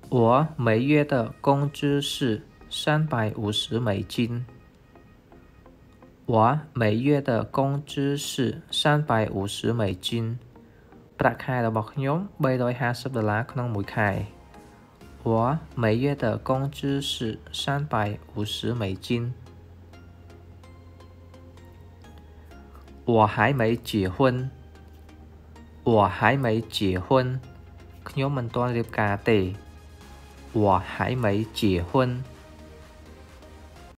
我每月的工资是350美金。我每月的工资是350美金 ប្រាក់ខែរបស់ខ្ញុំ$350ក្នុងមួយខែ我每月的工资是350美金。我还没结婚。我还没结婚ខ្ញុំមិនទាន់រៀបការទេ我还没结婚